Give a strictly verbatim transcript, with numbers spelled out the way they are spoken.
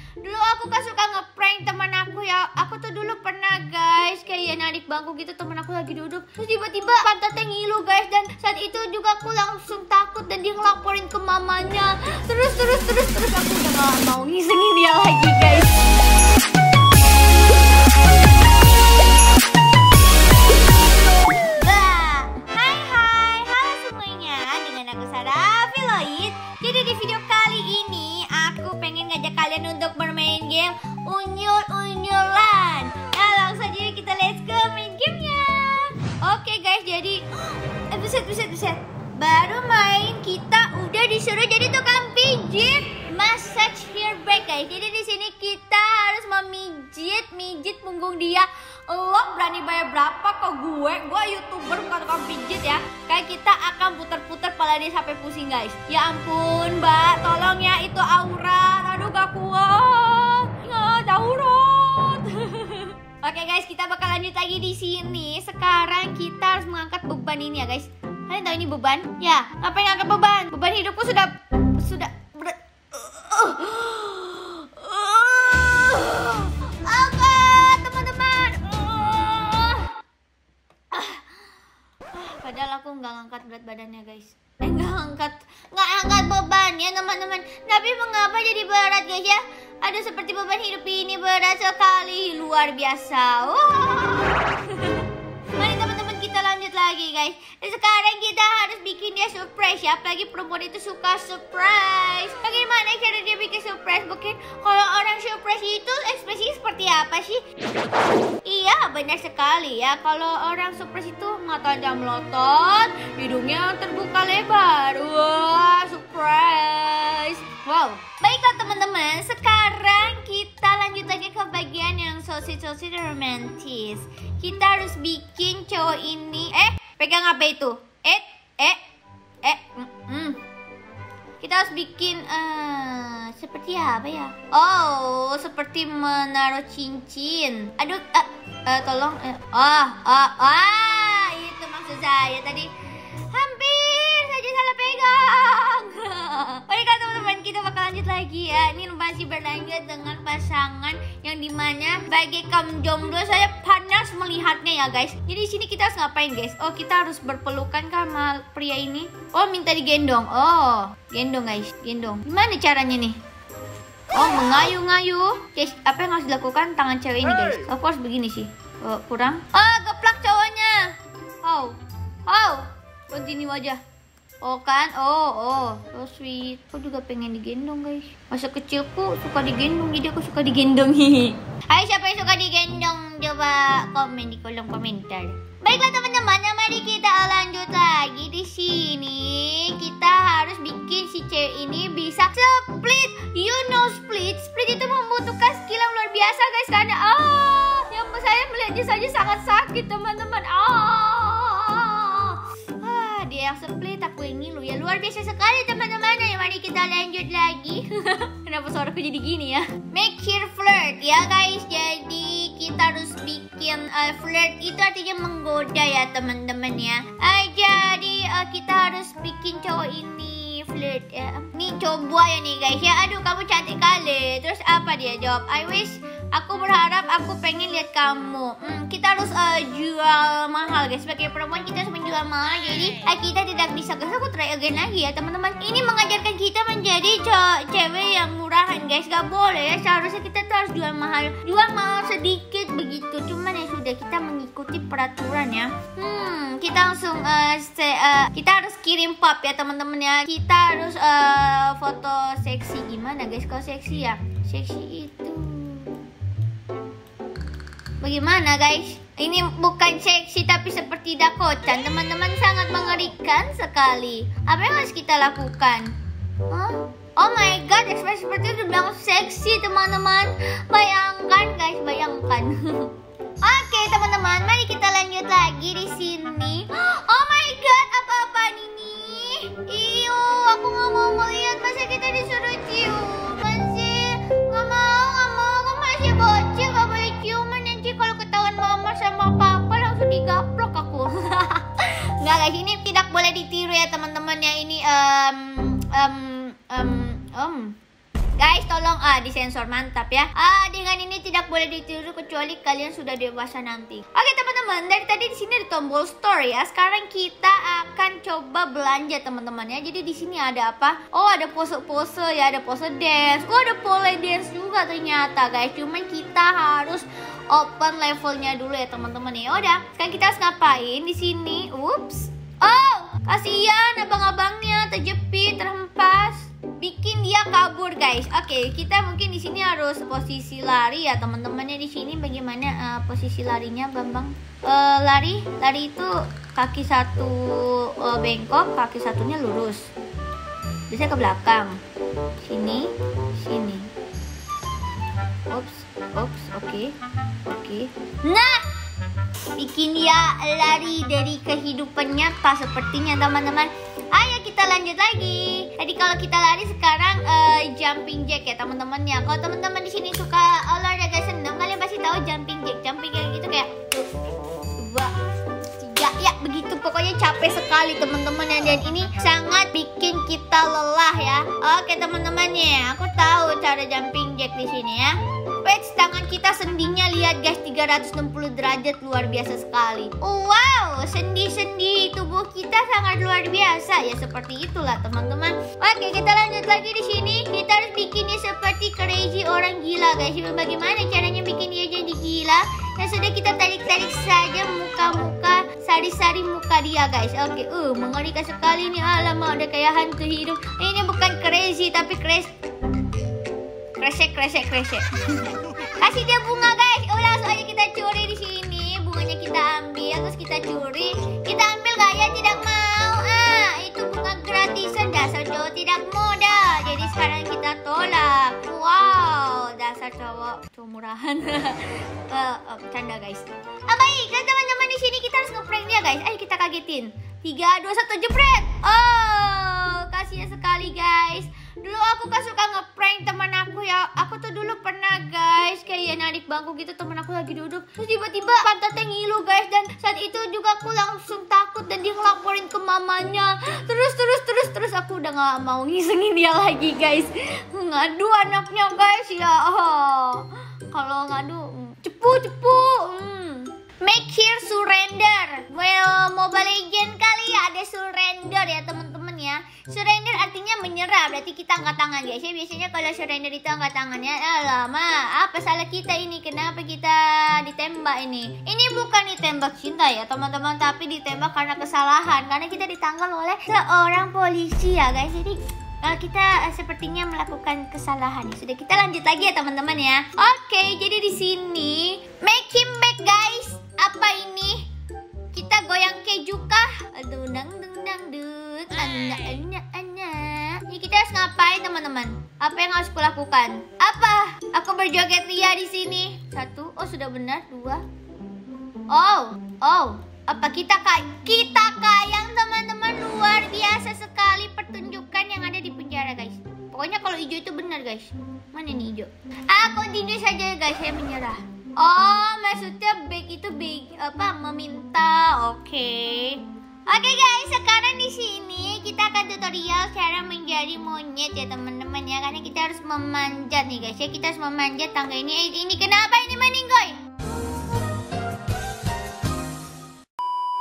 Dulu aku kan suka ngeprank teman aku ya. Aku tuh dulu pernah guys kayak narik bangku gitu, teman aku lagi duduk, terus tiba-tiba pantatnya ngilu guys. Dan saat itu juga aku langsung takut dan dia ngelaporin ke mamanya. Terus terus terus terus aku udah gak mau ngisengin dia lagi guys. Kalian untuk bermain game unyul-unyulan. Nah langsung aja kita let's go main gamenya. Oke guys, jadi eh, buset buset buset baru main kita udah disuruh jadi tukang pijit, massage hair break guys. Jadi di sini kita harus memijit mijit punggung dia. Lo berani bayar berapa ke gue? Gue youtuber bukan tukang pijit ya. Kayak kita akan putar-putar pala dia sampai pusing guys. Ya ampun mbak, tolong ya, itu aurat. Aduh gak kuat. Ya darurat. Oke guys, kita bakal lanjut lagi di sini. Sekarang kita harus mengangkat beban ini ya guys. Kalian tahu ini beban? Ya, ngapain ngangkat beban? Beban hidupku sudah sudah berat. Uh, uh, angkat teman-teman. Uh, uh, padahal aku nggak ngangkat berat badannya guys. Eh nggak angkat, nggak angkat beban ya teman-teman. Tapi mengapa jadi berat guys ya? Aduh, seperti beban hidup ini berat sekali, luar biasa. Wow. Mari teman-teman kita lanjut lagi guys. Sekarang kita harus bikin dia surprise ya. Apalagi perempuan itu suka surprise. Bagaimana cara dia bikin surprise? Mungkin kalau orang surprise itu ekspresinya seperti apa sih? Iya benar sekali ya. Kalau orang surprise itu matanya melotot, hidungnya terbuka lebar. Wah, surprise. Wow. Baiklah teman-teman, sekarang kita lanjut lagi ke bagian yang sosis-sosis romantis. Kita harus bikin cowok ini. Eh, pegang apa itu? Eh, eh, eh. Mm, mm. Kita harus bikin uh, seperti apa ya? Oh, seperti menaruh cincin. Aduh, uh, uh, tolong. Uh, oh, oh, ah, itu maksud saya tadi. Hampir saja salah pegang. Baiklah teman-teman, kita bakal lanjut lagi ya. Ini masih berlanjut dengan pasangan yang dimana bagi kaum jomblo saya panas melihatnya ya guys. Jadi di sini kita harus ngapain guys? Oh, kita harus berpelukan sama pria ini. Oh, minta digendong. Oh, gendong guys, gendong. Gimana caranya nih? Oh, mengayu-ngayu. Guys, apa yang harus dilakukan tangan cewek ini guys? Of course begini sih. Oh, kurang. Oh, geplak cowoknya. Oh, oh. Continue aja. Oh kan, oh, oh, so sweet. Aku juga pengen digendong guys. Masa kecilku suka digendong, jadi aku suka digendong. Hai, siapa yang suka digendong? Coba komen di kolom komentar. Baiklah teman-teman, mari kita lanjut lagi di sini. Kita harus bikin si cewek ini bisa split. You know split? Split itu membutuhkan skill yang luar biasa guys. Karena ah, yang saya melihatnya saja sangat sakit teman-teman. Ah. Dia yang split, aku yang ngilu ya. Luar biasa sekali teman-teman. Mari kita lanjut lagi. Kenapa suaraku jadi gini ya? Make her flirt ya guys. Jadi kita harus bikin uh, flirt itu artinya menggoda ya teman-teman ya. uh, Jadi uh, kita harus bikin cowok ini flirt ya. Nih cowok buaya nih guys ya. Aduh kamu cantik kali. Terus apa dia jawab? I wish, aku berharap, aku pengen lihat kamu. hmm, Kita harus uh, jual mahal guys. Sebagai perempuan kita harus menjual mahal. Jadi uh, kita tidak bisa guys. Aku try again lagi ya teman-teman. Ini mengajarkan kita menjadi cewek yang murahan guys. Gak boleh ya. Seharusnya kita tuh harus jual mahal. Jual mahal sedikit begitu. Cuman ya sudah, kita mengikuti peraturan ya. Hmm Kita langsung uh, se- uh, kita harus kirim pop ya teman-teman ya. Kita harus uh, foto seksi. Gimana guys kalau seksi ya? Seksi itu bagaimana guys? Ini bukan seksi tapi seperti Dakotan. Teman-teman, sangat mengerikan sekali. Apa yang harus kita lakukan? Huh? Oh my god, ekspresi seperti itu bilang seksi teman-teman. Bayangkan guys, bayangkan. Oke teman-teman, mari kita lanjut lagi di sini. Oh my god, apa-apaan ini? Iyo, aku nggak mau melihat. Masa kita disuruh cium? Masih nggak mau, nggak mau. Aku masih bocil, nggak boleh ciuman. Nanti kalau ketahuan mama sama papa langsung digaplok aku. Nggak guys, ini tidak boleh ditiru ya teman-teman ya. Ini um um um um guys, tolong tolong ah disensor, mantap ya. Ah dengan ini tidak boleh ditiru kecuali kalian sudah dewasa nanti. Oke teman-teman, dari tadi di sini ada tombol store ya. Sekarang kita akan coba belanja teman-teman ya. Jadi di sini ada apa? Oh ada pose-pose ya, ada pose dance. Oh ada pole dance juga ternyata guys. Cuman kita harus open levelnya dulu ya teman-teman ya. Udah, sekarang kita harus ngapain di sini? Ups. Oh, kasihan abang-abangnya terjepit, terhempas. Bikin dia kabur guys. Oke, kita mungkin di sini harus posisi lari ya teman-temannya. Di sini bagaimana uh, posisi larinya, Bambang? Uh, lari, lari itu kaki satu uh, bengkok, kaki satunya lurus. Biasanya ke belakang. Sini, sini. Ups, ups, oke, okay. oke. Okay. Nah, bikin dia lari dari kehidupan nyata sepertinya teman-teman. Ayo kita lanjut lagi. Tadi kalau kita lari sekarang uh, jumping jack ya teman-teman ya. Kalau teman-teman di sini suka olahraga senam, kalian pasti tahu jumping jack. Jumping jack gitu kayak dua, tiga, ya begitu. Pokoknya capek sekali teman-teman ya. Dan ini sangat bikin kita lelah ya. Oke teman-teman ya, aku tahu cara jumping jack di sini ya. Wait, tangan kita sendinya lihat guys, tiga ratus enam puluh derajat, luar biasa sekali. Wow, sendi-sendi tubuh kita sangat luar biasa ya, seperti itulah teman-teman. Oke, kita lanjut lagi di sini. Kita harus bikinnya seperti crazy orang gila guys. Bagaimana caranya bikin dia jadi gila? Nah sudah, kita tarik-tarik saja muka-muka, sari-sari muka dia guys. Oke, uh mengerikan sekali nih. Alamak, udah kayak hantu hidup. Ini bukan crazy tapi crazy. Kresek, kresek, kresek. Kasih dia bunga guys. Oh langsung aja kita curi di sini. Bunganya kita ambil, terus kita curi. Kita ambil gak ya? Tidak mau. Ah, itu bunga gratisan. Dasar cowok tidak modal. Jadi sekarang kita tolak. Wow, dasar cowok cowok murahan. uh, uh, canda guys. Ah baik, kan teman-teman di sini kita harus ngeprank dia guys. Ayo kita kagetin. Tiga, dua, satu, jepret. Oh, kasihan sekali guys. Dulu aku kan suka ngeprank teman aku ya. Aku tuh dulu pernah guys kayak narik bangku gitu, teman aku lagi duduk, terus tiba-tiba pantatnya ngilu guys. Dan saat itu juga aku langsung takut dan dia ngelaporin ke mamanya. Terus terus terus terus aku udah gak mau ngisengin dia lagi guys. Ngadu anaknya guys ya. Oh, kalau ngadu cepu cepu. Hmm. Make here surrender. Well, Mobile Legends kali ya ada surrender ya teman-teman ya. Surrender artinya menyerah, berarti kita angkat tangan guys ya. Biasanya kalau surrender itu angkat tangan ya. Alah, ma, apa salah kita ini? Kenapa kita ditembak ini? Ini bukan ditembak cinta ya teman-teman, tapi ditembak karena kesalahan. Karena kita ditangkap oleh seorang polisi ya guys. Jadi uh, kita uh, sepertinya melakukan kesalahan. Sudah, kita lanjut lagi ya teman-teman ya. Oke, jadi di sini make him back guys. Apa ini? Kita goyang keju kah? Aduh, dang dang dang dut. Anak anak anak. Ini kita harus ngapain teman-teman? Apa yang harus kulakukan? Apa? Aku berjoget ria di sini. Satu. Oh sudah benar. Dua. Oh, oh. Apa kita kay kita kayang teman-teman, luar biasa sekali pertunjukan yang ada di penjara guys. Pokoknya kalau hijau itu benar guys. Mana nih hijau? Ah, continue saja guys, saya menyerah. Oh, maksudnya beg itu beg apa? Meminta. Oke. Okay. Oke okay guys, sekarang di sini kita akan tutorial cara menjadi monyet ya teman-teman ya. Karena kita harus memanjat nih guys ya. Kita harus memanjat tangga ini. Eh, ini kenapa ini meninggoy?